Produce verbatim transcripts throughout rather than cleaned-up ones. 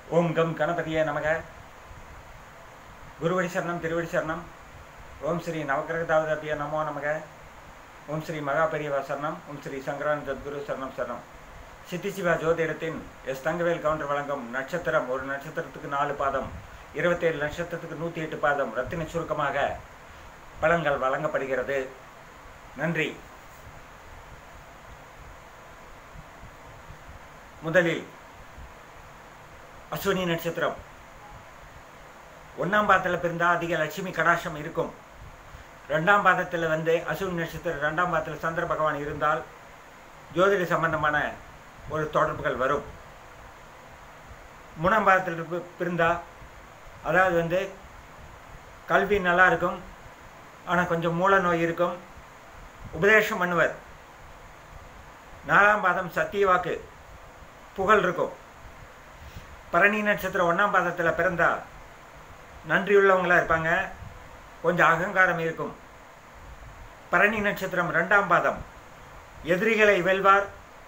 ஓம் come கணபதியே நமக. குருவடி சரணம், திருவடி சரணம். ஓம் ஸ்ரீ நவக்கிரகதாவதப்பிய நமோ நமக. ஓம் ஸ்ரீ மகாபெரியவா சரணம். ஓம் ஸ்ரீ சங்கரான் சத்குரு சரணம் சரணம். சித்தி சிவா ஜோதிடத்தின் எஸ் தங்கவேல் கவுண்டர் வழங்கும் நட்சத்திரம். ஒரு நட்சத்திரத்துக்கு நாலு பாதம், இருபத்தேழு நட்சத்திரத்துக்கு நூற்றி எட்டு பாதம் ரத்தின சுருக்கமாக பலன்கள் வழங்கப்படுகிறது. நன்றி. முதலில் அஸ்வினி நட்சத்திரம். ஒன்றாம் பாதத்தில் பிறந்தால் அதிக லட்சுமி கடாட்சம் இருக்கும். ரெண்டாம் பாதத்தில் வந்து அஸ்வினி நட்சத்திரம் ரெண்டாம் பாதத்தில் சந்திர பகவான் இருந்தால் ஜோதிட சம்பந்தமான ஒரு தொடர்புகள் வரும். மூணாம் பாதத்தில் பிறந்தால் அதாவது வந்து கல்வி நல்லா இருக்கும், ஆனால் கொஞ்சம் மூல நோய் இருக்கும், உபதேசம் பண்ணுவர். நாலாம் பாதம் சத்தியவாக்கு புகழ் இருக்கும். பரணி நட்சத்திரம் ஒன்றாம் பாதத்தில் பிறந்தால் நன்றியுள்ளவங்களாக இருப்பாங்க, கொஞ்சம் அகங்காரம் இருக்கும். பரணி நட்சத்திரம் ரெண்டாம் பாதம் எதிரிகளை வெல்வார்,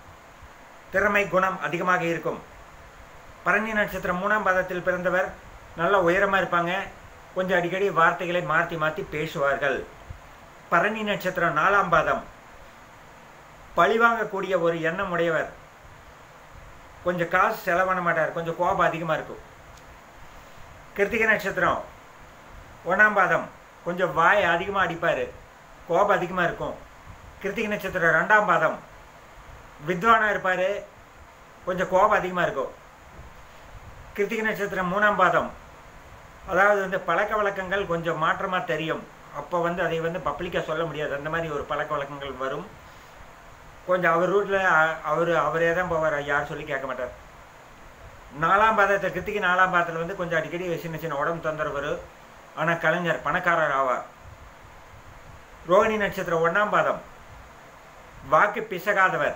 திறமை குணம் அதிகமாக இருக்கும். பரணி நட்சத்திரம் மூணாம் பாதத்தில் பிறந்தவர் நல்ல உயரமாக இருப்பாங்க, கொஞ்சம் அடிக்கடி வார்த்தைகளை மாற்றி மாற்றி பேசுவார்கள். பரணி நட்சத்திரம் நாலாம் பாதம் பழிவாங்கக்கூடிய ஒரு எண்ணம் உடையவர், கொஞ்சம் காசு செலவு பண்ண மாட்டார், கொஞ்சம் கோபம் அதிகமாக இருக்கும். கிருத்திகை நட்சத்திரம் ஒன்றாம் பாதம் கொஞ்சம் வாய் அதிகமாக அடிப்பார், கோபம் அதிகமாக இருக்கும். கிருத்திகை நட்சத்திரம் ரெண்டாம் பாதம் வித்வானாக இருப்பார், கொஞ்சம் கோபம் அதிகமாக இருக்கும். கிருத்திகை நட்சத்திரம் மூணாம் பாதம் அதாவது வந்து பழக்க வழக்கங்கள் கொஞ்சம் மாற்றமாக தெரியும். அப்போ வந்து அதை வந்து பப்ளிக்காக சொல்ல முடியாது, அந்த மாதிரி ஒரு பழக்க வழக்கங்கள் வரும். கொஞ்சம் அவர் ரூட்டில் அவர் அவரே தான் போவார், யார் சொல்லி கேட்க மாட்டார். நாலாம் பாதத்தில் கிருத்திகை நாலாம் பாதத்தில் வந்து கொஞ்சம் அடிக்கடி சின்ன சின்ன உடம்பு தொந்தரவு வரும், ஆனால் கலைஞர் பணக்காரர் ஆவார். ரோகிணி நட்சத்திரம் ஒன்றாம் பாதம் வாக்கு பிசகாதவர்,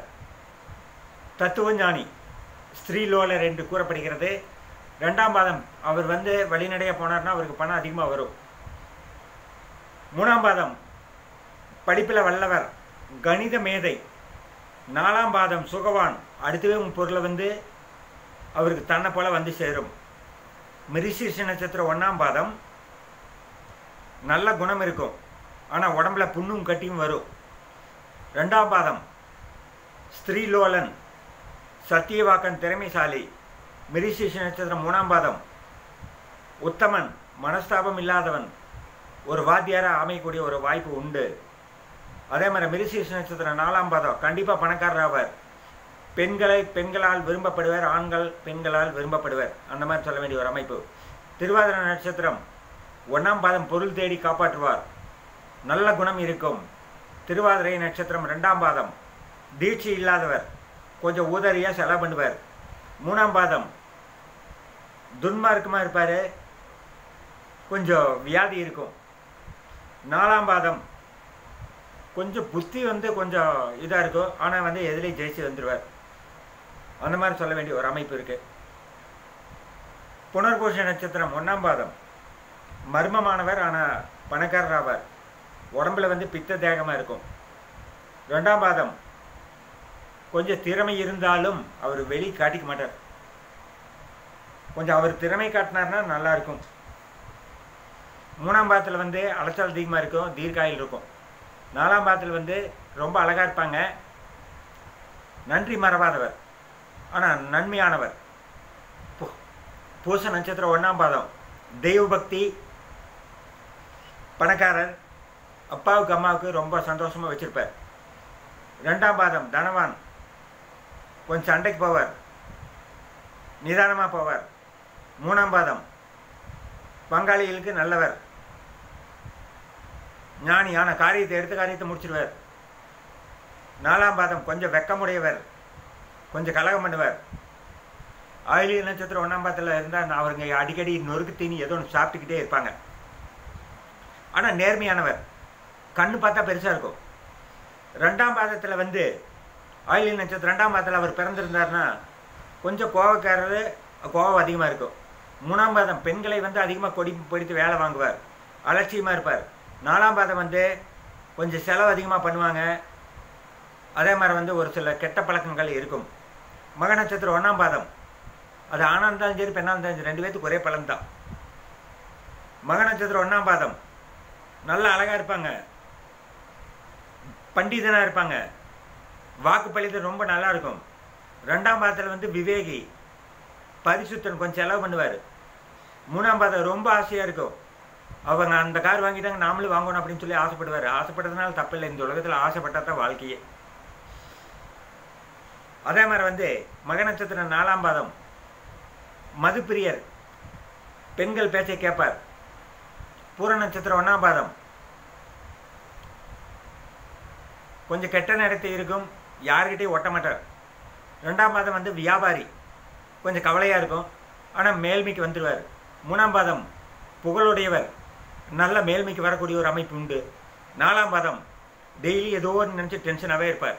தத்துவஞானி, ஸ்ரீலோலர் என்று கூறப்படுகிறது. ரெண்டாம் பாதம் அவர் வந்து வழிநடைய போனார்னா அவருக்கு பணம் அதிகமாக வரும். மூணாம் பாதம் படிப்பில் வல்லவர், கணித மேதை. நாலாம் பாதம் சுகவான், அடுத்தவே உங்கள் பொருளை வந்து அவருக்கு தன்னை போல வந்து சேரும். மிருகசீரிஷ நட்சத்திரம் ஒன்றாம் பாதம் நல்ல குணம் இருக்கும், ஆனால் உடம்புல புண்ணும் கட்டியும் வரும். ரெண்டாம் பாதம் ஸ்ரீலோலன், சத்தியவாக்கன், திறமைசாலி. மிருகசீரிஷ நட்சத்திரம் மூணாம் பாதம் உத்தமன், மனஸ்தாபம் இல்லாதவன், ஒரு வாத்தியாராக அமையக்கூடிய ஒரு வாய்ப்பு உண்டு. அதே மாதிரி மிருகசீரிஷ நட்சத்திரம் நாலாம் பாதம் கண்டிப்பாக பணக்காரர் ஆவார். பெண்களை பெண்களால் விரும்பப்படுவர், ஆண்கள் பெண்களால் விரும்பப்படுவர், அந்த மாதிரி சொல்ல வேண்டிய ஒரு அமைப்பு. திருவாதிரை நட்சத்திரம் ஒன்றாம் பாதம் பொருள் தேடி காப்பாற்றுவார், நல்ல குணம் இருக்கும். திருவாதிரை நட்சத்திரம் ரெண்டாம் பாதம் தீட்சி இல்லாதவர், கொஞ்சம் உதறியாக செலவு பண்ணுவார். மூணாம் பாதம் துன்மார்க்கமாக இருப்பார், கொஞ்சம் வியாதி இருக்கும். நாலாம் பாதம் கொஞ்சம் புத்தி வந்து கொஞ்சம் இதாக இருக்கும், ஆனால் வந்து எதுலேயும் ஜெயிச்சு வந்துடுவார், அந்த மாதிரி சொல்ல வேண்டிய ஒரு அமைப்பு இருக்குது. புனர்பூஷ நட்சத்திரம் ஒன்றாம் பாதம் மர்மமானவர், ஆனால் பணக்காரர் ஆவார். உடம்புல வந்து பித்த தேகமாக இருக்கும். ரெண்டாம் பாதம் கொஞ்சம் திறமை இருந்தாலும் அவர் வெளி காட்டிக்க மாட்டார், கொஞ்சம் அவர் திறமை காட்டினார்னா நல்லாயிருக்கும். மூணாம் பாதத்தில் வந்து அலைச்சல் அதிகமாக இருக்கும், தீர்க்காயில் இருக்கும். நாலாம் பாதத்தில் வந்து ரொம்ப அழகாக இருப்பாங்க, நன்றி மறவாதவர், ஆனால் நன்மையானவர். பூச நட்சத்திரம் ஒன்றாம் பாதம் தெய்வ பக்தி, பணக்காரர், அப்பாவுக்கு அம்மாவுக்கு ரொம்ப சந்தோஷமாக வச்சுருப்பார். ரெண்டாம் பாதம் தனவான், கொஞ்சம் சண்டைக்கு போவார், நிதானமாக போவார். மூணாம் பாதம் பங்காளிகளுக்கு நல்லவர், ஞானியான காரியத்தை எடுத்த காரியத்தை முடிச்சிடுவார். நாலாம் பாதம் கொஞ்சம் வெக்கமுடையவர், கொஞ்சம் கலகம் பண்ணுவார். ஆயிலிய நட்சத்திரம் ஒன்றாம் பாதத்தில் இருந்தால் அவருங்க அடிக்கடி நொறுக்கு தீனி ஏதோ ஒன்று சாப்பிட்டுக்கிட்டே இருப்பாங்க, ஆனால் நேர்மையானவர், கண்ணு பார்த்தா பெருசாக இருக்கும். ரெண்டாம் பாதத்தில் வந்து ஆயிலிய நட்சத்திரம் ரெண்டாம் பாதத்தில் அவர் பிறந்திருந்தார்னா கொஞ்சம் கோபக்காரர், கோபம் அதிகமாக இருக்கும். மூணாம் பாதம் பெண்களை வந்து அதிகமாக கொடி பிடித்து வேலை வாங்குவார், அலட்சியமாக இருப்பார். நாலாம் பாதம் வந்து கொஞ்சம் செலவு அதிகமாக பண்ணுவாங்க, அதே மாதிரி வந்து ஒரு சில கெட்ட பழக்கங்கள் இருக்கும். மக நட்சத்திரம் ஒன்றாம் பாதம் அது ஆணாக இருந்தாலும் சரி பெண்ணாக இருந்தாலும் சரி ரெண்டு பேர்த்துக்கு ஒரே பலன் தான். மக நட்சத்திரம் ஒன்றாம் பாதம் நல்லா அழகாக இருப்பாங்க, பண்டிதனாக இருப்பாங்க, வாக்கு பலிதம் ரொம்ப நல்லா இருக்கும். ரெண்டாம் பாதத்தில் வந்து விவேகி, பரிசுத்தன், கொஞ்சம் செலவு பண்ணுவார். மூணாம் பாதம் ரொம்ப ஆசையாக இருக்கும், அவங்க அந்த கார் வாங்கிட்டாங்க நாமளும் வாங்கணும் அப்படின்னு சொல்லி ஆசைப்படுவார். ஆசைப்படுறதுனால தப்பில்லை, இந்த உலகத்தில் ஆசைப்பட்டால் தான் வாழ்க்கையே. அதே மாதிரி வந்து மக நட்சத்திரம் நாலாம் பாதம் மதுப்பிரியர், பெண்கள் பேச்சை கேட்பார். பூர நட்சத்திரம் ஒன்றாம் பாதம் கொஞ்சம் கெட்ட நடத்தை இருக்கும், யாருக்கிட்டையும் ஒட்ட மாட்டார். ரெண்டாம் பாதம் வந்து வியாபாரி, கொஞ்சம் கவலையாக இருக்கும், ஆனால் மேல்மைக்கு வந்துடுவார். மூணாம் பாதம் புகழுடையவர், நல்ல மேல்மைக்கு வரக்கூடிய ஒரு அமைப்பு உண்டு. நாலாம் பாதம் டெய்லி ஏதோ ஒரு நினச்சி டென்ஷனாகவே இருப்பார்.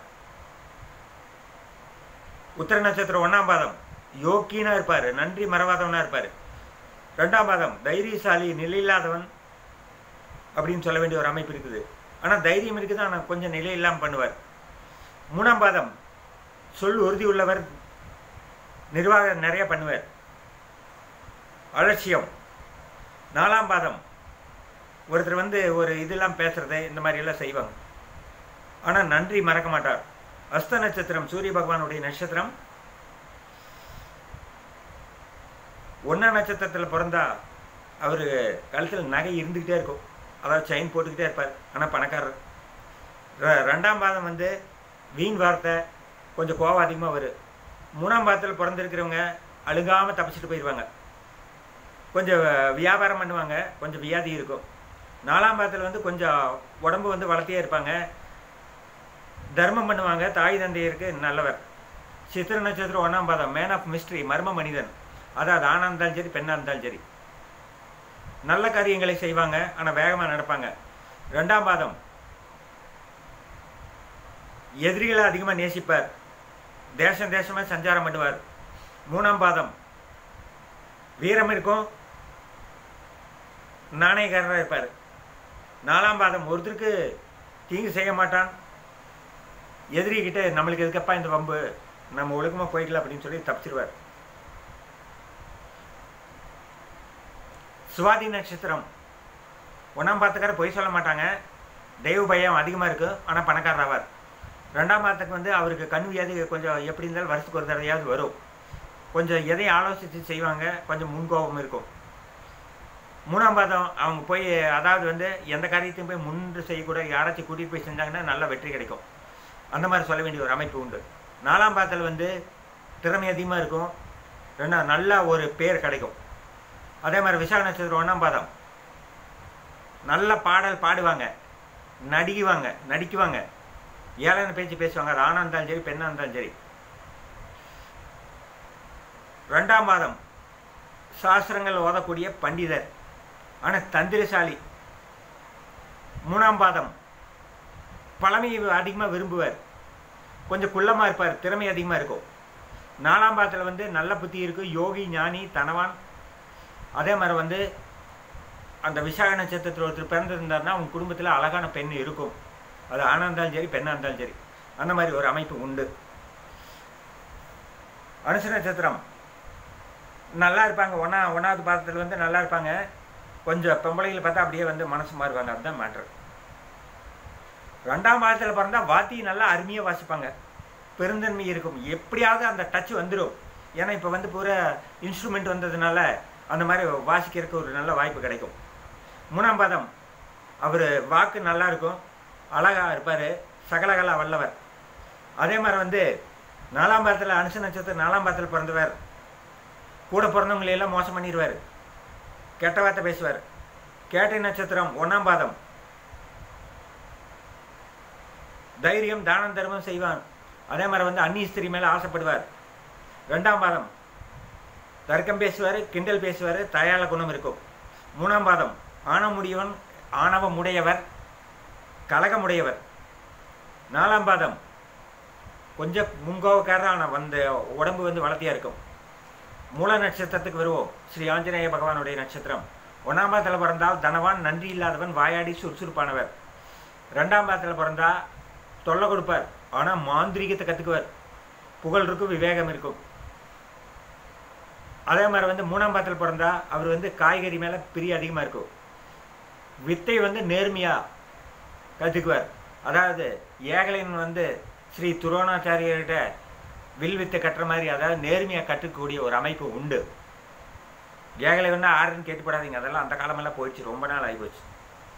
உத்திர நட்சத்திரம் ஒன்றாம் பாதம் யோக்கியனாக இருப்பார், நன்றி மறவாதவனாக இருப்பார். ரெண்டாம் பாதம் தைரியசாலி, நிலையில்லாதவன் அப்படின்னு சொல்ல வேண்டிய ஒரு அமைப்பு இருக்குது. ஆனால் தைரியம் இருக்குது, ஆனால் கொஞ்சம் நிலை இல்லாமல் பண்ணுவார். மூணாம் பாதம் சொல் உறுதி உள்ளவர், நிர்வாகம் நிறைய பண்ணுவார், அலட்சியம். நாலாம் பாதம் ஒருத்தர் வந்து ஒரு இதெல்லாம் பேசுறது இந்த மாதிரி எல்லாம் செய்வாங்க, ஆனால் நன்றி மறக்க மாட்டார். அஸ்த நட்சத்திரம் சூரிய பகவானுடைய நட்சத்திரம். ஒன்றாம் நட்சத்திரத்தில் பிறந்தா அவர் கழுத்தில் நகை இருந்துக்கிட்டே இருக்கும், அதாவது செயின் போட்டுக்கிட்டே இருப்பார், ஆனால் பணக்காரர். ரெண்டாம் பாதம் வந்து வீண் வார்த்தை, கொஞ்சம் கோவம் அதிகமாக வரும். மூணாம் பாதத்தில் பிறந்திருக்கிறவங்க அழுகாமல் தப்பிச்சுட்டு போயிடுவாங்க, கொஞ்சம் வியாபாரம் பண்ணுவாங்க, கொஞ்சம் வியாதி இருக்கும். நாலாம் பாதத்தில் வந்து கொஞ்சம் உடம்பு வந்து வளர்த்தியே இருப்பாங்க, தர்மம் பண்ணுவாங்க, தாய் தந்தையருக்கு நல்லவர். சித்திர நட்சத்திரம் ஒன்றாம் பாதம் மேன் ஆஃப் மிஸ்ட்ரி, மர்ம மனிதன், அதாவது ஆணாக இருந்தாலும் சரி பெண்ணாக இருந்தாலும் சரி நல்ல காரியங்களை செய்வாங்க, ஆனால் வேகமாக நடப்பாங்க. ரெண்டாம் பாதம் எதிரிகளை அதிகமாக நேசிப்பார், தேசம் தேசமாக சஞ்சாரம் பண்ணுவார். மூணாம் பாதம் வீரம் இருக்கும், நாணயக்காரராக இருப்பார். நாலாம் பாதம் ஒருத்தருக்கு தீங்கு செய்ய மாட்டான், எதிரிகிட்ட நம்மளுக்கு எதுக்கப்பா இந்த வம்பு, நம்ம ஒழுக்கமாக போய்க்கலாம் அப்படின்னு சொல்லி தப்பிச்சிருவார். சுவாதி நட்சத்திரம் ஒன்றாம் பாதத்துக்கார பொய் சொல்ல மாட்டாங்க, தெய்வ பயம் அதிகமாக இருக்கும், ஆனால் பணக்காரர் ஆவார். ரெண்டாம் பாதத்துக்கு வந்து அவருக்கு கண் வியாதி கொஞ்சம் எப்படி இருந்தாலும் வருஷத்துக்கு ஒரு தடவையாவது வரும், கொஞ்சம் எதையும் ஆலோசித்து செய்வாங்க, கொஞ்சம் முன்கோபம் இருக்கும். மூணாம் பாதம் அவங்க போய் அதாவது வந்து எந்த காரியத்தையும் போய் முன்று செய்யக்கூட, யாராச்சும் கூட்டிகிட்டு போய் செஞ்சாங்கன்னா நல்ல வெற்றி கிடைக்கும், அந்த மாதிரி சொல்ல வேண்டிய ஒரு அமைப்பு உண்டு. நாலாம் பாதத்தில் வந்து திறமை அதிகமாக இருக்கும், ரெண்டா நல்ல ஒரு பேர் கிடைக்கும். அதே மாதிரி விசாக நட்சத்திரம் ஒன்றாம் பாதம் நல்ல பாடல் பாடுவாங்க, நடிக்குவாங்க நடிக்குவாங்க ஏழான பேச்சு பேசுவாங்க, அது ஆணாக இருந்தாலும் சரி பெண்ணாக இருந்தாலும் சரி. ரெண்டாம் பாதம் சாஸ்திரங்கள் ஓதக்கூடிய பண்டிதர், ஆனால் தந்திரசாலி. மூணாம் பாதம் பழமையை அதிகமாக விரும்புவார், கொஞ்சம் குள்ளமாக இருப்பார், திறமை அதிகமாக இருக்கும். நாலாம் பாதத்தில் வந்து நல்ல புத்தி இருக்கும், யோகி ஞானி தனவான். அதே மாதிரி வந்து அந்த விசாக நட்சத்திரத்தில் ஒருத்தர் பிறந்திருந்தார்னா அவங்க குடும்பத்தில் அழகான பெண் இருக்கும், அது ஆணாக இருந்தாலும் சரி பெண்ணாக இருந்தாலும் சரி, அந்த மாதிரி ஒரு அமைப்பு உண்டு. அனுச நட்சத்திரம் நல்லா இருப்பாங்க, ஒன்றா ஒன்றாவது பாதத்தில் வந்து நல்லா இருப்பாங்க, கொஞ்சம் பொம்பளைகளை பார்த்தா அப்படியே வந்து மனசு மாறுவாங்க, அதுதான் மேட்ரு. ரெண்டாம் பாதத்தில் பிறந்தால் வாத்தி நல்லா அருமையாக வாசிப்பாங்க, பெருந்தன்மை இருக்கும், எப்படியாவது அந்த டச் வந்துடும். ஏன்னா இப்போ வந்து பூரா இன்ஸ்ட்ருமெண்ட் வந்ததுனால அந்த மாதிரி வாசிக்கிறதுக்கு ஒரு நல்ல வாய்ப்பு கிடைக்கும். மூணாம் பாதம் அவர் வாக்கு நல்லா இருக்கும், அழகாக இருப்பார், சகலகலா வல்லவர். அதே மாதிரி வந்து நாலாம் பாதத்தில் அனுச நட்சத்திரம் நாலாம் பாதத்தில் பிறந்தவர் கூட பிறந்தவங்களையெல்லாம் மோசம் பண்ணிடுவார், கெட்ட வார்த்தை பேசுவார். கேட்டை நட்சத்திரம் ஒன்றாம் பாதம் தைரியம் தானம் தர்மம் செய்வான், அதே மாதிரி வந்து அந்நிய ஸ்திரீ மேலே ஆசைப்படுவார். ரெண்டாம் பாதம் தர்க்கம் பேசுவார், கிண்டல் பேசுவார், தயாள குணம் இருக்கும். மூணாம் பாதம் ஆணவமுடையவன் ஆணவமுடையவர், கலகமுடையவர். நாலாம் பாதம் கொஞ்சம் முன்கோவக்காரர், ஆனால் வந்து உடம்பு வந்து வளர்த்தியாக இருக்கும். மூல நட்சத்திரத்துக்கு வருவோம், ஸ்ரீ ஆஞ்சநேய பகவானுடைய நட்சத்திரம். ஒன்றாம் பாதத்தில் பிறந்தால் தனவான், நன்றி இல்லாதவன், வாயாடி சுறுசுறுப்பானவர். ரெண்டாம் பாதத்தில் பிறந்தால் தொல்லை கொடுப்பார், ஆனால் மாந்திரிகத்தை கற்றுக்குவார், புகழ் இருக்கும், விவேகம் இருக்கும். அதே மாதிரி வந்து மூணாம் பாதத்தில் பிறந்தா அவர் வந்து காய்கறி மேலே பிரிய அதிகமாக இருக்கும். வித்தை வந்து நேர்மையாக கற்றுக்குவார். அதாவது ஏகலைவன் வந்து ஸ்ரீ துரோணாச்சாரியர்கிட்ட வில் வித்தை கட்டுற மாதிரி, அதாவது நேர்மையாக கற்றுக்கக்கூடிய ஒரு அமைப்பு உண்டு. ஏகலைவன்னா ஆறுன்னு கேட்டுப்படாதீங்க, அதெல்லாம் அந்த காலமெல்லாம் போயிடுச்சு, ரொம்ப நாள் ஆகி போச்சு.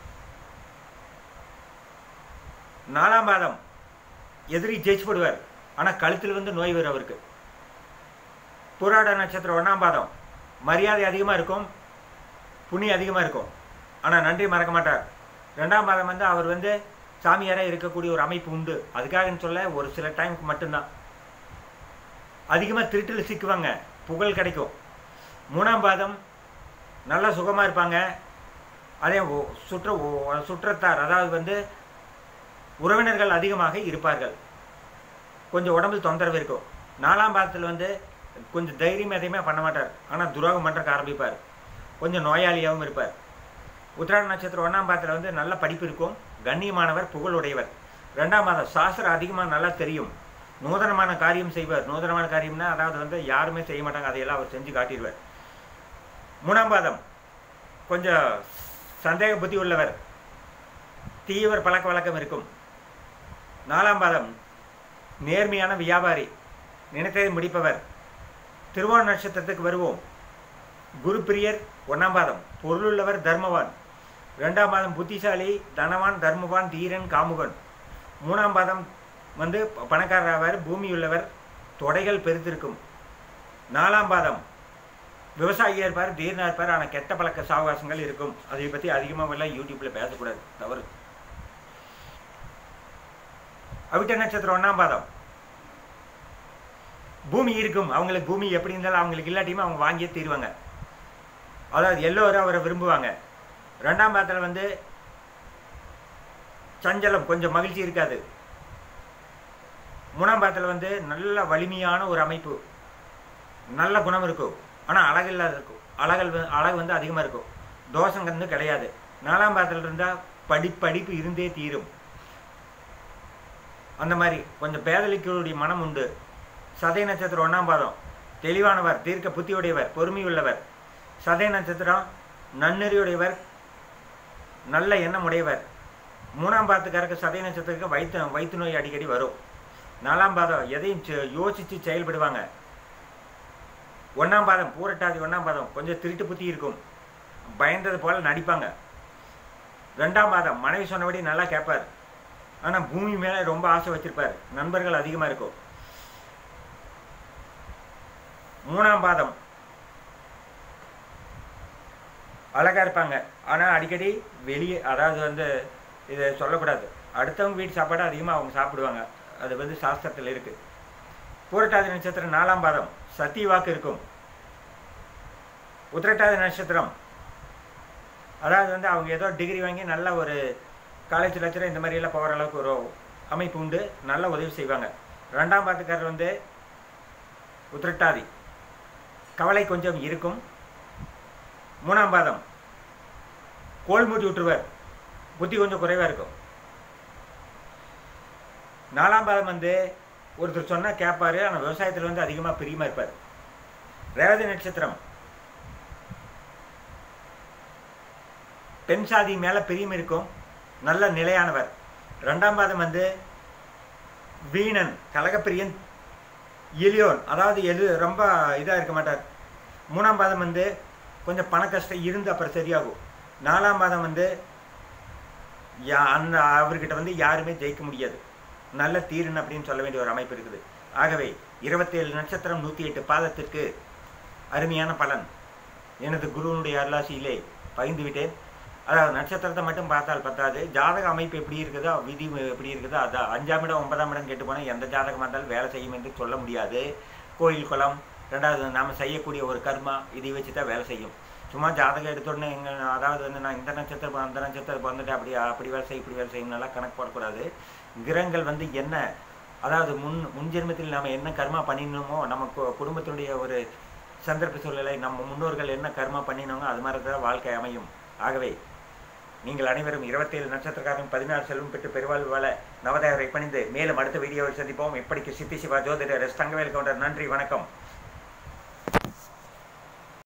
நாலாம் பாதம் எதிரி ஜெயிச்சு போடுவார், ஆனால் கழுத்தில் வந்து நோய் வரும் அவருக்கு. புராட நட்சத்திரம் ஒன்றாம் பாதம் மரியாதை அதிகமாக இருக்கும், புண்ணியம் அதிகமாக இருக்கும், ஆனால் நன்றி மறக்க மாட்டார். ரெண்டாம் பாதம் வந்து அவர் வந்து சாமியாராக இருக்கக்கூடிய ஒரு அமைப்பு உண்டு. அதுக்காகன்னு சொல்ல ஒரு சில டைமுக்கு மட்டும்தான். அதிகமாக திருட்டில் சிக்குவாங்க, புகழ் கிடைக்கும். மூணாம் பாதம் நல்லா சுகமாக இருப்பாங்க. அதே சுற்ற சுற்றத்தார் அதாவது வந்து உறவினர்கள் அதிகமாக இருப்பார்கள். கொஞ்சம் உடம்பு தொந்தரவு இருக்கும். நாலாம் பாதத்தில் வந்து கொஞ்சம் தைரியம் எதையுமே பண்ண மாட்டார், ஆனால் துரோகம் பண்ணுறக்கு ஆரம்பிப்பார். கொஞ்சம் நோயாளியாகவும் இருப்பார். உத்திராட நட்சத்திரம் ஒன்றாம் பாதத்தில் வந்து நல்ல படிப்பு இருக்கும், கண்ணியமானவர், புகழுடையவர். ரெண்டாம் பாதம் சாஸ்திரம் அதிகமாக நல்லா தெரியும், நூதனமான காரியம் செய்வார். நூதனமான காரியம்னா அதாவது வந்து யாருமே செய்ய மாட்டாங்க, அதையெல்லாம் அவர் செஞ்சு காட்டிடுவார். மூணாம் பாதம் கொஞ்சம் சந்தேக புத்தி உள்ளவர், தீவிர பழக்க வழக்கம் இருக்கும். நாலாம் பாதம் நேர்மையான வியாபாரி, நினைத்ததை முடிப்பவர். திருவோண நட்சத்திரத்துக்கு வருவோம். குரு பிரியர் ஒன்றாம் பாதம் பொருளுள்ளவர், தர்மவான். ரெண்டாம் பாதம் புத்திசாலி, தனவான், தர்மவான், தீரன், காமுகன். மூணாம் பாதம் வந்து பணக்காரர் ஆவார், பூமி உள்ளவர், தொடைகள் பெருத்திருக்கும். நாலாம் பாதம் விவசாயியாக இருப்பார், தீரனாக இருப்பார், ஆனால் கெட்ட பழக்க சாவகாசங்கள் இருக்கும். அதை பற்றி அதிகமாக எல்லாம் யூடியூப்பில் பேசக்கூடாது, தவறு. அவிட்ட நட்சத்திரம் ஒன்றாம் பாதம் பூமி இருக்கும், அவங்களுக்கு பூமி எப்படி இருந்தாலும் அவங்களுக்கு இல்லாட்டியுமே அவங்க வாங்கியே தீருவாங்க. அதாவது எல்லோரும் அவரை விரும்புவாங்க. ரெண்டாம் பாதத்தில் வந்து சஞ்சலம், கொஞ்சம் மகிழ்ச்சி இருக்காது. மூணாம் பாதத்தில் வந்து நல்ல வலிமையான ஒரு அமைப்பு, நல்ல குணம் இருக்கும், ஆனால் அழகில்லாத இருக்கும். அழகல் அழகு வந்து அதிகமாக இருக்கும், தோஷம் வந்து கிடையாது. நாலாம் பாதத்தில் இருந்தால் படி படிப்பு இருந்தே தீரும். அந்த மாதிரி கொஞ்சம் பேதலிக்கக்கூடிய மனம் உண்டு. சதய நட்சத்திரம் ஒன்றாம் பாதம் தெளிவானவர், தீர்க்க புத்தியுடையவர், பொறுமையுள்ளவர். சதய நட்சத்திரம் நன்னெறியுடையவர், நல்ல எண்ணம் உடையவர். மூணாம் பாதத்துக்காரருக்கு சதய நட்சத்திரத்துக்கு வயிற்று வயிற்று நோய் அடிக்கடி வரும். நாலாம் பாதம் எதையும் யோசித்து செயல்படுவாங்க. ஒன்றாம் பாதம் பூரட்டாதி ஒன்றாம் பாதம் கொஞ்சம் திருட்டு புத்தி இருக்கும், பயந்தது போல் நடிப்பாங்க. ரெண்டாம் பாதம் மனைவி சொன்னபடி நல்லா கேட்பார், ஆனால் பூமி மேலே ரொம்ப ஆசை வச்சிருப்பார், நண்பர்கள் அதிகமாக இருக்கும். மூணாம் பாதம் அழகாக இருப்பாங்க, ஆனால் அடிக்கடி வெளியே, அதாவது வந்து இதை சொல்லக்கூடாது, அடுத்தவங்க வீட்டு சாப்பாடு அதிகமாக அவங்க சாப்பிடுவாங்க, அது வந்து சாஸ்திரத்தில் இருக்குது. பூரட்டாதி நட்சத்திரம் நாலாம் பாதம் சத்திய வாக்கு இருக்கும். உத்திரட்டாதி நட்சத்திரம் அதாவது வந்து அவங்க ஏதோ டிகிரி வாங்கி நல்ல ஒரு காலேஜ் லெக்சரர் இந்த மாதிரியெல்லாம் போகிற அளவுக்கு ஒரு அமைப்பு உண்டு, நல்ல உதவி செய்வாங்க. ரெண்டாம் பாதத்துக்காரர் வந்து உத்திரட்டாதி கவலை கொஞ்சம் இருக்கும். மூணாம் பாதம் கோல் மூட்டி விட்டுருவார், புத்தி கொஞ்சம் குறைவாக இருக்கும். நாலாம் பாதம் வந்து ஒருத்தர் சொன்னால் கேட்பார், ஆனால் விவசாயத்தில் வந்து அதிகமாக பிரியமாக இருப்பார். ரேவதி நட்சத்திரம் பெண் சாதி மேலே பிரியம் இருக்கும், நல்ல நிலையானவர். ரெண்டாம் பாதம் வந்து வீணன், கலகப்பிரியன், எலியோன், அதாவது எது ரொம்ப இதாக இருக்க மாட்டார். மூணாம் பாதம் வந்து கொஞ்சம் பண கஷ்டம் இருந்து அப்புறம் சரியாகும். நாலாம் பாதம் வந்து யா அந்த அவர்கிட்ட வந்து யாருமே ஜெயிக்க முடியாது, நல்ல தீரன் அப்படின்னு சொல்ல வேண்டிய ஒரு அமைப்பு இருக்குது. ஆகவே இருபத்தேழு நட்சத்திரம் நூற்றி எட்டு பாதத்திற்கு அருமையான பலன் எனது குருவனுடைய அருளாசியிலே பகிர்ந்து விட்டேன். அதாவது நட்சத்திரத்தை மட்டும் பார்த்தால் பத்தாது, ஜாதக அமைப்பு எப்படி இருக்குதோ, விதி எப்படி இருக்குதோ, அதான் அஞ்சாம் இடம் ஒன்பதாம் இடம் கேட்டு போனால் எந்த ஜாதகமாக இருந்தாலும் வேலை செய்யும் என்று சொல்ல முடியாது. கோயில் குளம், ரெண்டாவது நாம் செய்யக்கூடிய ஒரு கர்மா, இதை வச்சு தான் வேலை செய்யும். சும்மா ஜாதகம் எடுத்தோடனே எங்கே, அதாவது வந்து நான் இந்த நட்சத்திரம் அந்த நட்சத்திரம் பிறந்துட்டு அப்படி அப்படி வேலை செய்ய இப்படி வேலை செய்யணும்னாலாம் கணக்கு போடக்கூடாது. கிரகங்கள் வந்து என்ன, அதாவது முன் முன்ஜென்மத்தில் நாம் என்ன கர்மா பண்ணினோமோ, நம்ம குடும்பத்தினுடைய ஒரு சந்தர்ப்ப சூழ்நிலை, நம்ம முன்னோர்கள் என்ன கர்மா பண்ணினோமோ அது மாதிரி தான் வாழ்க்கை அமையும். ஆகவே நீங்கள் அனைவரும் இருபத்தேழு நட்சத்திரக்காரரும் பதினாறு செல்வம் பெற்று பெருவாழ்வு வாழ நவதேவரை பணிந்து மேலும் அடுத்த வீடியோவில் சந்திப்போம். இப்படிக்கு சித்தி சிவா ஜோதிடர் எஸ் தங்கவேல் கவுண்டர். நன்றி, வணக்கம்.